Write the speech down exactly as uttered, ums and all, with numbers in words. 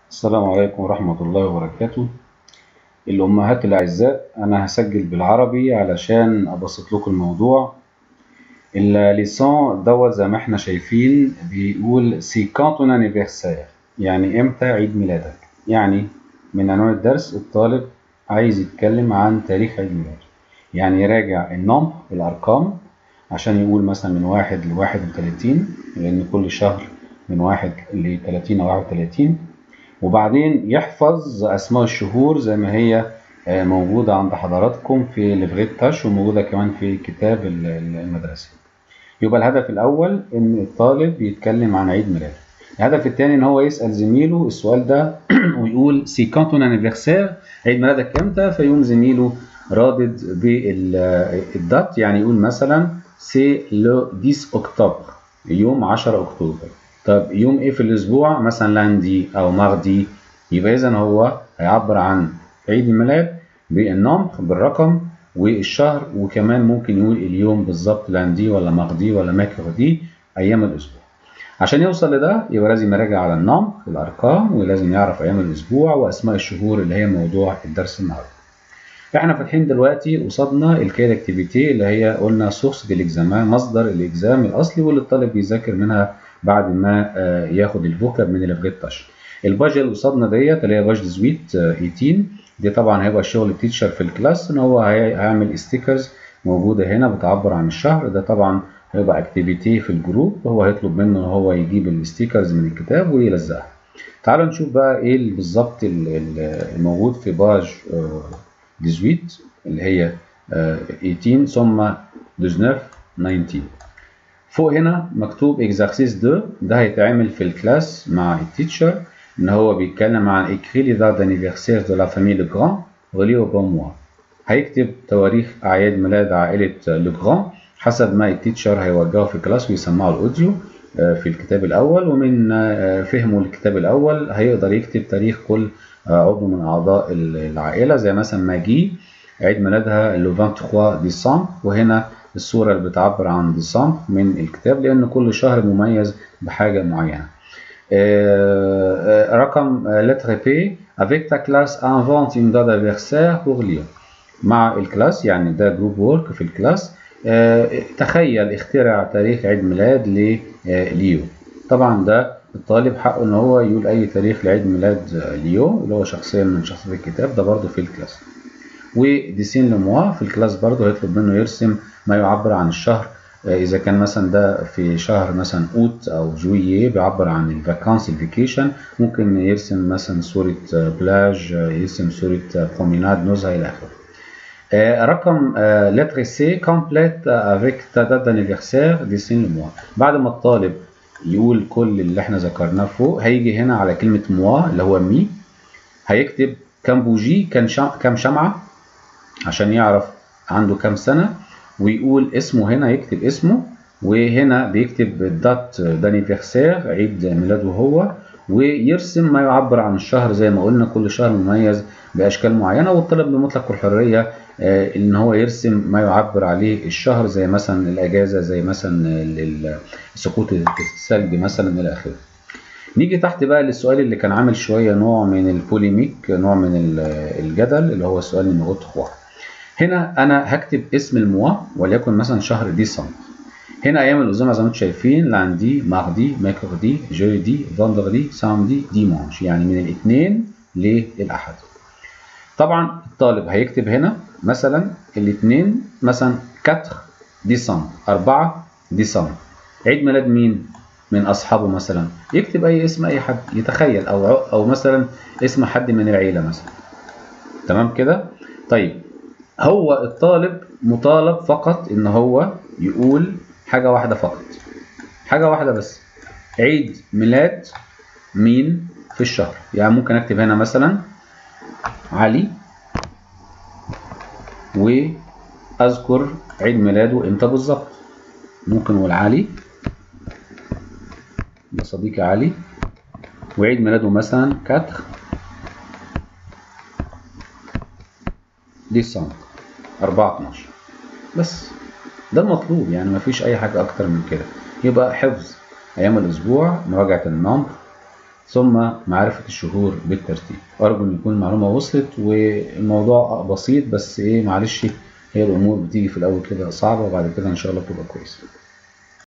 السلام عليكم ورحمة الله وبركاته. الأمهات الأعزاء، أنا هسجل بالعربي علشان أبسط لكم الموضوع. الليسون دوت زي ما احنا شايفين بيقول سي كانتون انيفرسير، يعني امتى عيد ميلادك. يعني من عنوان الدرس الطالب عايز يتكلم عن تاريخ عيد ميلاده، يعني يراجع النمبر الأرقام عشان يقول مثلا من واحد لواحد وتلاتين، لأن كل شهر من واحد لتلاتين أو واحد وتلاتين. وبعدين يحفظ أسماء الشهور زي ما هي موجودة عند حضراتكم في ليفريت تاش، وموجودة كمان في كتاب المدرسة. يبقى الهدف الأول إن الطالب يتكلم عن عيد ميلاده. الهدف الثاني إن هو يسأل زميله السؤال ده ويقول سي كان تون انيفرسير، عيد ميلادك إمتى؟ فيقوم زميله رادد بالدات، يعني يقول مثلا سي لو عشرة أكتوبر، يوم عشرة أكتوبر. طب يوم إيه في الأسبوع؟ مثلا لاندي أو ماردي. يبقى إذا هو هيعبر عن عيد الميلاد بالنمبر بالرقم والشهر، وكمان ممكن يقول اليوم بالظبط لاندي ولا ماردي ولا ميركودي، ايام الاسبوع. عشان يوصل لده يبقى لازم يراجع على النمبر الارقام، ولازم يعرف ايام الاسبوع واسماء الشهور اللي هي موضوع الدرس النهارده. احنا فاتحين دلوقتي قصادنا الكير اكتيفيتي اللي هي قلنا سورس دي ليكزامان، مصدر الاكزام الاصلي واللي الطالب بيذاكر منها بعد ما ياخد الفوكاب من الافجيت تاش. الباج اللي قصادنا ديت اللي هي باج ديزويت تمنتاشر، دي طبعا هيبقى شغل التيتشر في الكلاس، ان هو هيعمل ستيكرز موجوده هنا بتعبر عن الشهر. ده طبعا هيبقى اكتيفيتي في الجروب، هو هيطلب منه ان هو يجيب الستيكرز من الكتاب ويلزقها. تعالوا نشوف بقى ايه بالظبط الموجود في باج تمنتاشر اللي هي تمنتاشر ثم تسعتاشر تسعتاشر. فوق هنا مكتوب اكزرسيس اتنين، ده هيتعمل في الكلاس مع التيتشر، ان هو بيتكلم عن écrit les dates d'anniversaire de la famille Legrand reliées au bon mois. هيكتب تواريخ اعياد ميلاد عائله لوجران حسب ما التيتشر هيوجهه في الكلاس ويسمعه الاوديو في الكتاب الاول. ومن فهمه الكتاب الاول هيقدر يكتب تاريخ كل عضو من اعضاء العائله، زي مثلا ماجي عيد ميلادها لو ثلاثة وعشرين ديسمبر، وهنا الصوره اللي بتعبر عن ديسمبر من الكتاب لان كل شهر مميز بحاجه معينه. رقم lettre P avec ta classe invente une date d'anniversaire pour Lyon. مع الكلاس، يعني ده جروب وورك في الكلاس. تخيل اخترع تاريخ عيد ميلاد لليو. طبعا ده الطالب حقه ان هو يقول اي تاريخ لعيد ميلاد ليو اللي هو شخصيه من شخصيات الكتاب، ده برضه في الكلاس. وديسين لموا في الكلاس برضه هيطلب منه يرسم ما يعبر عن الشهر، اذا كان مثلا ده في شهر مثلا اوت او جوييه بيعبر عن الفاكانس الفيكيشن، ممكن يرسم مثلا صوره بلاج، يرسم صوره بروميناد نزهه الى اخره. رقم lettre C complète avec ta date d'anniversaire dessine le mois. بعد ما الطالب يقول كل اللي احنا ذكرناه فوق، هيجي هنا على كلمه موا اللي هو مي، هيكتب كام بوجي، كان شم... كام شمعه عشان يعرف عنده كام سنة، ويقول اسمه هنا يكتب اسمه، وهنا بيكتب الدات دانيفرسير عيد ميلاده هو، ويرسم ما يعبر عن الشهر زي ما قلنا كل شهر مميز بأشكال معينة، والطالب بمطلق الحرية ان هو يرسم ما يعبر عليه الشهر زي مثلا الأجازة، زي مثلا سقوط الثلج مثلا إلى آخره. نيجي تحت بقى للسؤال اللي كان عامل شوية نوع من البوليميك، نوع من الجدل، اللي هو السؤال نمرة ثلاثة. هنا انا هكتب اسم الموا وليكن مثلا شهر ديسمبر. هنا ايام الاسبوع زي ما انتم شايفين لاندي ماردي ميركودي جودي فاندردي سامدي ديمانش، يعني من الاثنين للاحد. طبعا الطالب هيكتب هنا مثلا الاثنين مثلا أربعة ديسمبر، أربعة ديسمبر عيد ميلاد مين من اصحابه، مثلا يكتب اي اسم اي حد يتخيل، او او مثلا اسم حد من العيله مثلا. تمام كده؟ طيب هو الطالب مطالب فقط ان هو يقول حاجة واحدة فقط، حاجة واحدة بس، عيد ميلاد مين في الشهر. يعني ممكن اكتب هنا مثلا علي واذكر عيد ميلاده امتى بالظبط. ممكن اقول علي، ده صديقي علي، وعيد ميلاده مثلا أربعة ديسمبر أربعة اتناشر. بس ده المطلوب، يعني مفيش اي حاجة اكتر من كده. يبقى حفظ ايام الاسبوع، مراجعة النمبر، ثم معرفة الشهور بالترتيب. أرجو إن يكون المعلومة وصلت، والموضوع بسيط بس إيه معلش، هي الأمور بتيجي في الأول كده صعبة وبعد كده إن شاء الله بتبقى كويسة.